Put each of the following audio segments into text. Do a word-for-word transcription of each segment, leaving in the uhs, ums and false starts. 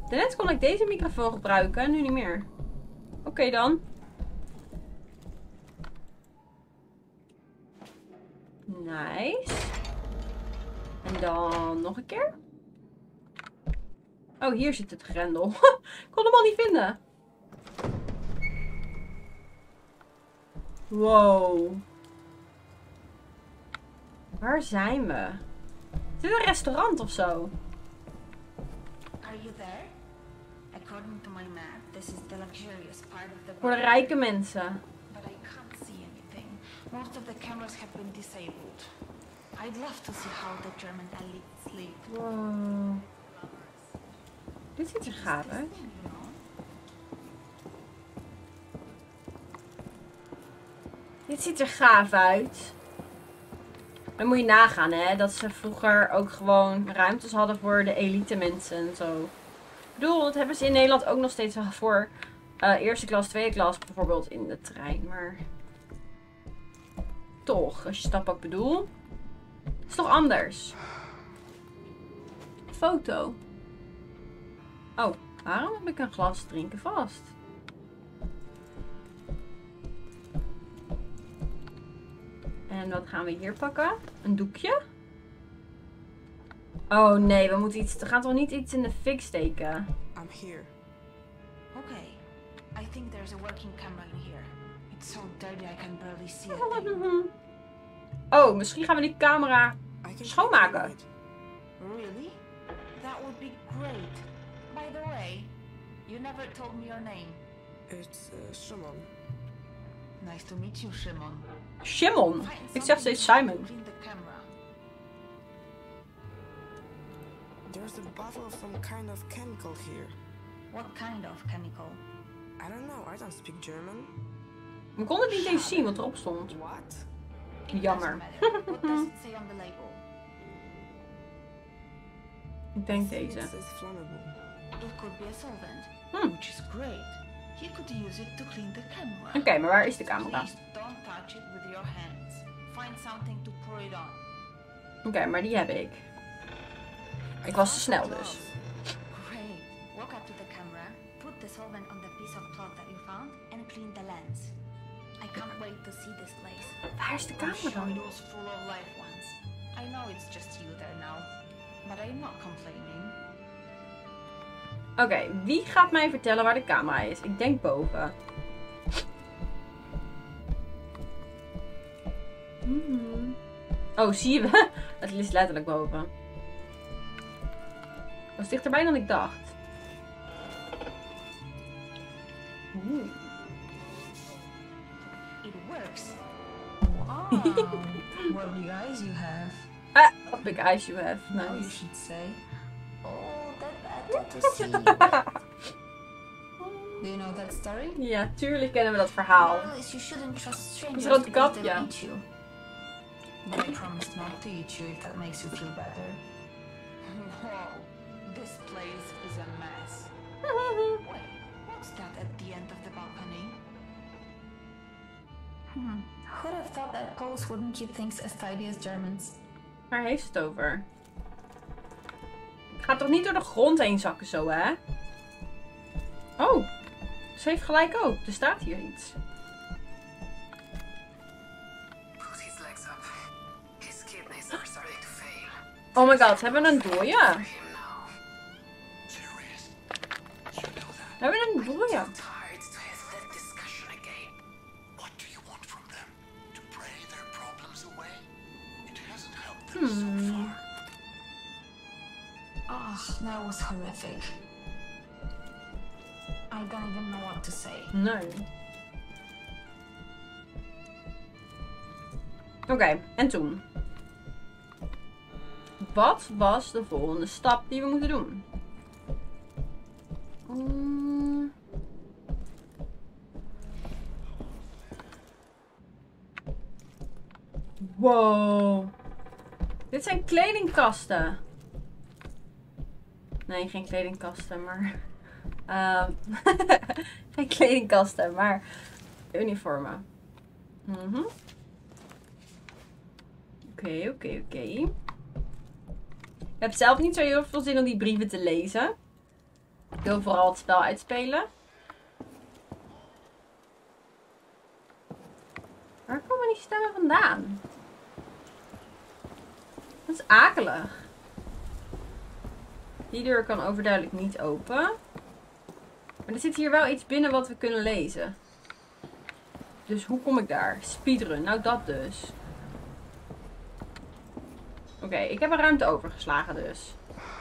Daarnet kon ik deze microfoon gebruiken, nu niet meer. Oké okay, dan. Nice. En dan nog een keer. Oh, hier zit het grendel. Ik kon hem al niet vinden. Wow. Waar zijn we? Is dit een restaurant of zo? Are you there? According to my map, this is the luxurious part of the Voor de rijke mensen. But I can't see anything. Most of the cameras have been disabled. I'd love to see how the German elite sleep. Wow. Dit ziet er gaaf uit. Dit ziet er gaaf uit. Dan moet je nagaan, hè. Dat ze vroeger ook gewoon ruimtes hadden voor de elite mensen en zo. Ik bedoel, dat hebben ze in Nederland ook nog steeds voor uh, eerste klas, tweede klas bijvoorbeeld in de trein. Maar toch, als je snapt wat ik bedoel. Is toch anders? Foto. Oh, waarom heb ik een glas drinken vast? En wat gaan we hier pakken? Een doekje? Oh nee, we moeten iets. We gaan toch niet iets in de fik steken? I'm here. Okay. I think there's a working camera in here. It's so dirty I can barely see it. Oh, misschien gaan we die camera schoonmaken. Really? That would be great. By the way, you never told me your name. It's uh, Shimon. Nice to meet you, Shimon. Shimon? Ik zeg steeds Simon. There's a bottle of some kind of chemical here. What kind of chemical? I don't know, I don't speak German. We konden het niet eens zien wat erop stond. What? Jammer. What does it say on the label? Ik denk deze. It says flammable. It could be a solvent, Hmm. which is great. You could use it to clean the camera. Oké, okay, maar waar is de camera? Please don't touch it with your hands. Find something to pour it on. Oké, okay, maar die heb ik. Ik was te snel dus. Great. Walk up to the camera, put the solvent on the piece of cloth that you found, and clean the lens. I can't wait to see this place. Waar is de I'm camera sure dan? it was full of live ones. I know it's just you there now, but I'm not complaining. Oké, okay, wie gaat mij vertellen waar de camera is? Ik denk boven. Mm-hmm. Oh, zie je wel? Het is letterlijk boven. Het was dichterbij dan ik dacht. Oeh. It works. Wow. What big eyes you have. Ah, what big eyes you have. Now you Nice. should say, oh, that better to see. Do you know that story? Ja, tuurlijk kennen we dat verhaal. Well, is you shouldn't trust strangers Dat is een because kat, they'll ja. eat you. But I promise not to eat you if that makes you feel better. Whoa, this place is a mess. Wait, what's that at the end of the balcony? Hmm, who'd have thought that Poles wouldn't keep things as tidy as Germans? Waar heeft het over? Ik ga toch niet door de grond heen zakken zo, hè? Oh, ze heeft gelijk ook. Er staat hier iets. Oh my god, hebben we een dooie? Hebben we een dooie? Hmm. Oh, that was horrific. I don't even know what to say. Nee. Oké, okay, en toen? Wat was de volgende stap die we moeten doen? Mm. Wow. Dit zijn kledingkasten. Nee, geen kledingkasten, maar... Um, geen kledingkasten, maar uniformen. Mhm. Oké, oké, oké. Ik heb zelf niet zo heel veel zin om die brieven te lezen. Ik wil vooral het spel uitspelen. Waar komen die stemmen vandaan? Dat is akelig. Die deur kan overduidelijk niet open. Maar er zit hier wel iets binnen wat we kunnen lezen. Dus hoe kom ik daar? Speedrun, nou dat dus. Oké, okay, ik heb een ruimte overgeslagen dus.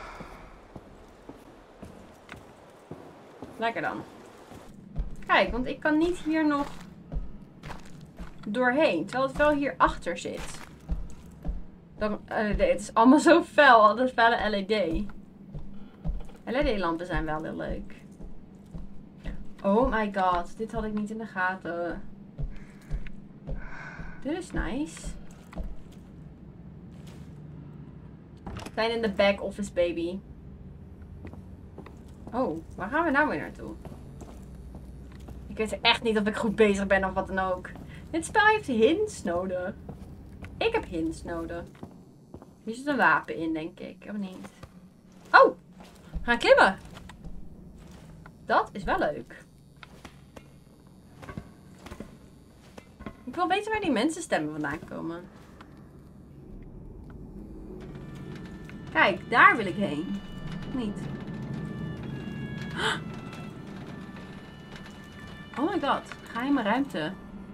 Lekker dan. Kijk, want ik kan niet hier nog doorheen. Terwijl het wel hier achter zit. Dan, L E D. Het is allemaal zo fel. Al dat felle L E D. L E D-lampen zijn wel heel leuk. Oh my god. Dit had ik niet in de gaten. Dit is nice. We zijn in de back office, baby. Oh, waar gaan we nou weer naartoe? Ik weet echt niet of ik goed bezig ben of wat dan ook. Dit spel heeft hints nodig. Ik heb hints nodig. Hier zit een wapen in, denk ik. Of niet? Oh! We gaan klimmen. Dat is wel leuk. Ik wil weten waar die mensenstemmen vandaan komen. Kijk, daar wil ik heen. Of niet? Oh my god, geheime ruimte.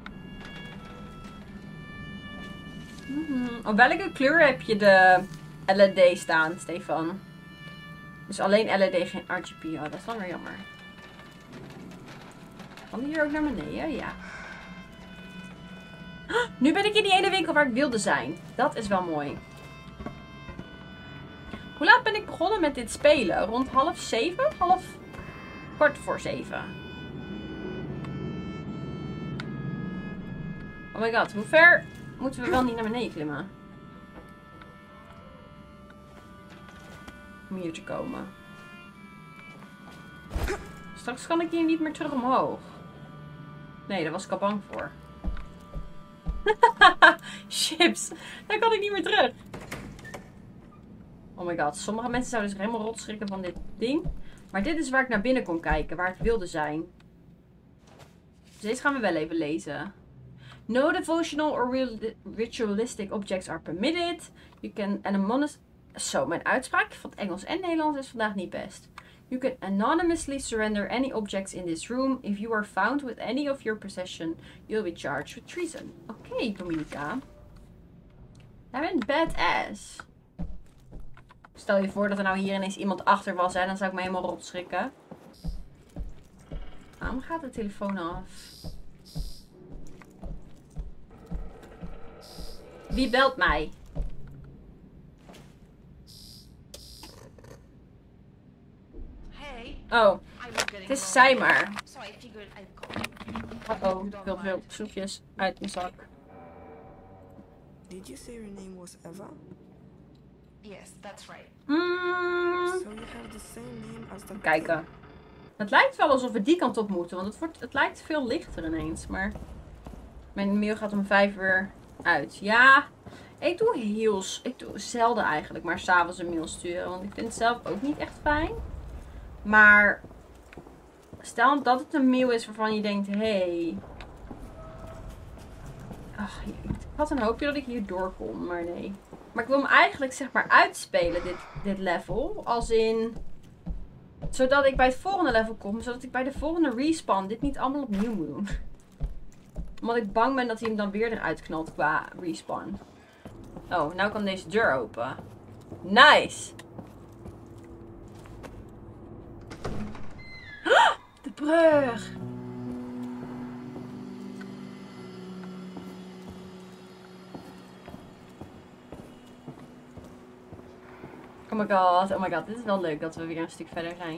Mm-hmm. Op welke kleur heb je de L E D staan, Stefan? Dus alleen L E D, geen R G B. Oh, dat is dan weer jammer. Kan die hier ook naar beneden? Ja. Nu ben ik in die ene winkel waar ik wilde zijn. Dat is wel mooi. Hoe laat ben ik begonnen met dit spelen? Rond half zeven? Half kwart voor zeven. Oh my god, hoe ver moeten we wel niet naar beneden klimmen? Om hier te komen. Straks kan ik hier niet meer terug omhoog. Nee, daar was ik al bang voor. Chips, daar kan ik niet meer terug. Oh my god, sommige mensen zouden zich helemaal rot schrikken van dit ding. Maar dit is waar ik naar binnen kon kijken, waar ik wilde zijn. Dus deze gaan we wel even lezen. No devotional or ritualistic objects are permitted. You can anonymous... Zo, mijn uitspraak van het Engels en Nederlands is vandaag niet best. You can anonymously surrender any objects in this room. If you are found with any of your possession, you'll be charged with treason. Oké, okay, Dominica. Jij bent badass. Stel je voor dat er nou hier ineens iemand achter was, hè, dan zou ik me helemaal rot schrikken. Waarom gaat de telefoon af? Wie belt mij? Hey. Oh, het is zij maar. So I figured I'd Uh oh, ik wil veel snoepjes uit mijn zak. Did you say your name was Eva? Yes, that's right. Mm. So you have the same name as the... Kijken. Het lijkt wel alsof we die kant op moeten, want het, wordt, het lijkt veel lichter ineens. Maar mijn mail gaat om vijf uur uit. Ja, ik doe heel... Ik doe zelden eigenlijk maar 's avonds een mail sturen, want ik vind het zelf ook niet echt fijn. Maar stel dat het een mail is waarvan je denkt, hé... Hey, ach, ik had een hoopje dat ik hier door kon, maar nee. Maar ik wil hem eigenlijk zeg maar uitspelen, dit, dit level. Als in... Zodat ik bij het volgende level kom. Zodat ik bij de volgende respawn dit niet allemaal opnieuw moet doen. Omdat ik bang ben dat hij hem dan weer eruit knalt qua respawn. Oh, nou kan deze deur open. Nice! De brug! Oh my god, oh my god. Dit is wel leuk dat we weer een stuk verder zijn.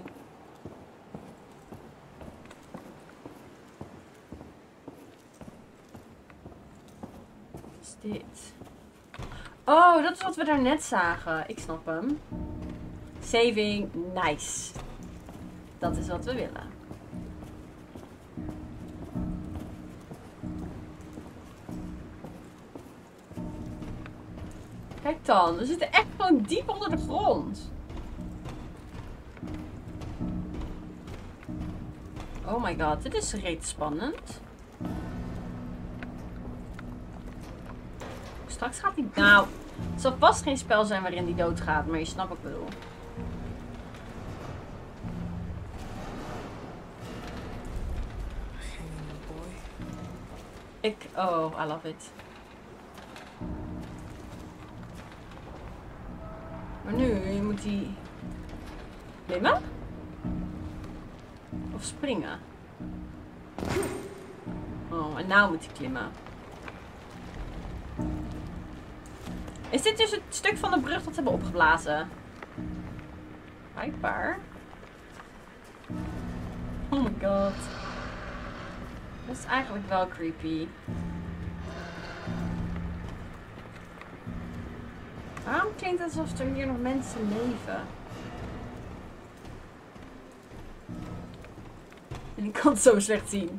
Wat is dit? Oh, dat is wat we daarnet zagen. Ik snap hem. Saving, nice. Dat is wat we willen. Kijk dan, we zitten echt gewoon diep onder de grond. Oh my god, dit is reet spannend. Straks gaat hij... Nou, het zal vast geen spel zijn waarin hij doodgaat, maar je snapt wat ik bedoel. Ik... Oh, I love it. Maar nu moet hij... Klimmen? Of springen? Oh, en nou moet hij klimmen. Is dit dus het stuk van de brug dat ze hebben opgeblazen? Blijkbaar. Oh my god. Dat is eigenlijk wel creepy. Waarom klinkt het alsof er hier nog mensen leven? En ik kan het zo slecht zien.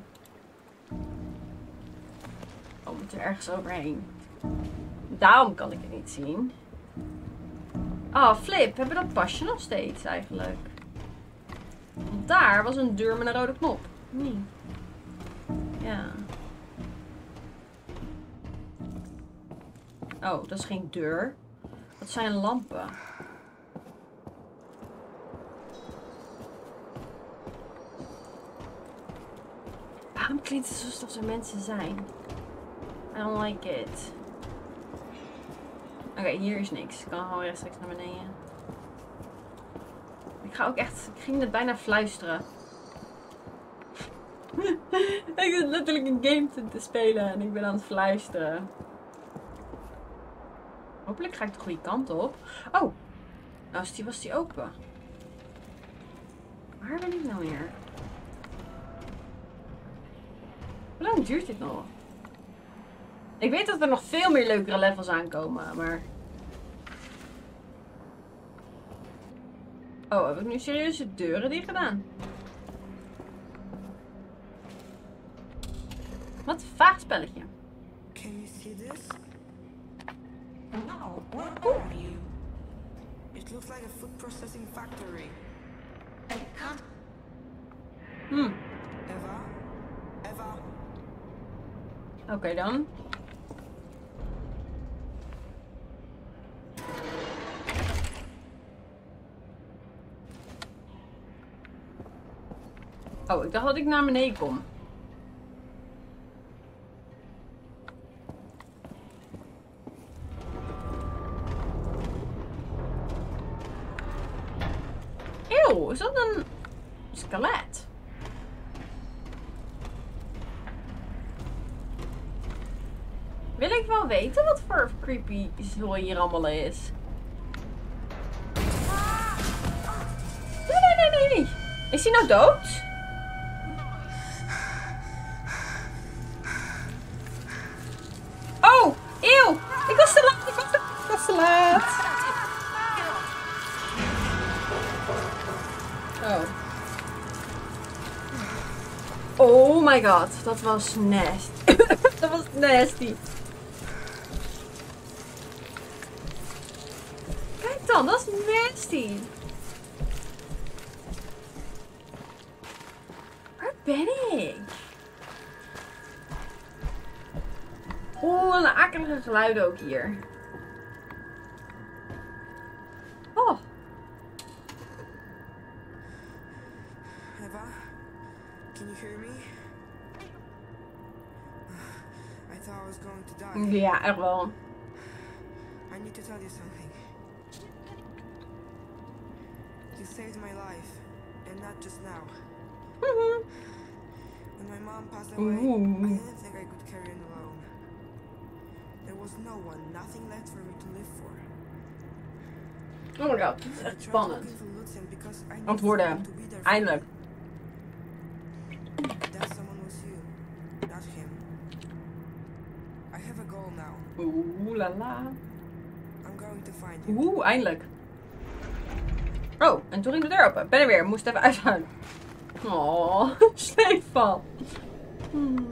Oh, we moeten er ergens overheen. Daarom kan ik het niet zien. Oh, flip. Hebben we dat pasje nog steeds eigenlijk? Want daar was een deur met een rode knop. Nee. Ja. Oh, dat is geen deur. Dat zijn lampen. Waarom klinkt het alsof er mensen zijn? I don't like it. Oké, okay, hier is niks. Ik kan gewoon rechtstreeks naar beneden. Ik ga ook echt... Ik ging net bijna fluisteren. Ik zit letterlijk een game te, te spelen en ik ben aan het fluisteren. Hopelijk ga ik de goede kant op. Oh! Nou, die was die open. Waar ben ik nou weer? Hoe lang duurt dit nog? Ik weet dat er nog veel meer leukere levels aankomen, maar... Oh, heb ik nu serieus de deuren dicht gedaan? Wat een vaag spelletje. Can you see this? No, where are you? It looks like a food processing factory. I can't. Hmm. Eva? Eva? Oké okay, dan. Oh, ik dacht dat ik naar beneden kom. Eeuw, is dat een skelet? Wil ik wel weten wat voor creepy zooi hier allemaal is? Nee, nee, nee, nee. Is hij nou dood? Oh, eeuw. Ik was te laat. Ik was te, ik was te laat. Oh. Oh my god. Dat was nasty. Dat was nasty. Kijk dan, dat is nasty. Waar ben ik? Oh, een akelige geluiden ook hier. Oh. Eva? Can you hear me? I thought I was going to die. Ja, echt wel. I need to tell you something. You saved my life, and not just now. When my mom passed away, Ooh. I didn't think I could carry on alone. There was no one, nothing left for me to live for. Oh my god, dit is I echt tried spannend. looking for Lucian because I needed Antwoorden. someone to be there for Eindelijk. me. That someone was you, not him. I have a goal now. Oeh la la. I'm going to find you. Oeh, eindelijk. Oh, en toen ging de deur open. Ben er weer, moest even uitgaan. Oh, Stefan. Hmm.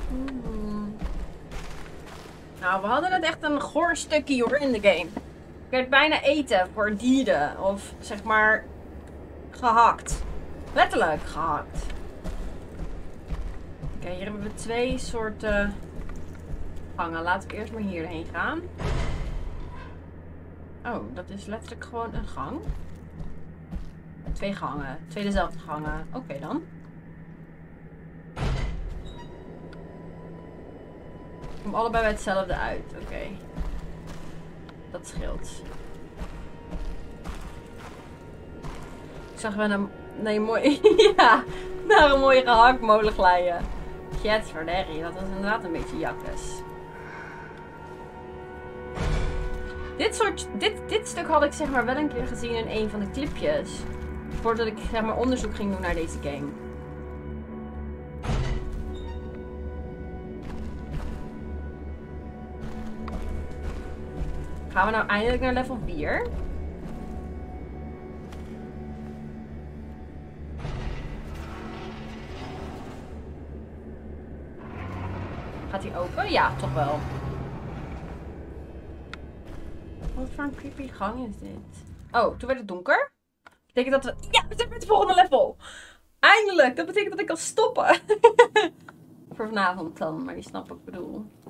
Hmm. Nou, we hadden het echt een goor stukje hoor in de game. Ik werd bijna eten voor dieren. Of zeg maar gehakt. Letterlijk gehakt. Oké, hier hebben we twee soorten gangen. Laten we eerst maar hierheen gaan. Oh, dat is letterlijk gewoon een gang. Twee gangen. Twee dezelfde gangen. Oké okay, dan. Ik kom allebei bij hetzelfde uit. Oké. Okay. Dat scheelt. Ik zag wel een... Nee, mooi... ja, naar een mooie gehaktmolen glijden. Jetverderrie, dat was inderdaad een beetje jakkes. Dit soort... Dit, dit stuk had ik zeg maar wel een keer gezien in een van de clipjes. Voordat ik zeg maar onderzoek ging doen naar deze game. Gaan we nou eindelijk naar level vier? Gaat hij open? Ja, toch wel. Wat voor een creepy gang is dit? Oh, toen werd het donker. Betekent dat we... Ja, we zijn met het volgende level! Eindelijk! Dat betekent dat ik kan stoppen. Voor vanavond dan, maar je snapt wat ik bedoel.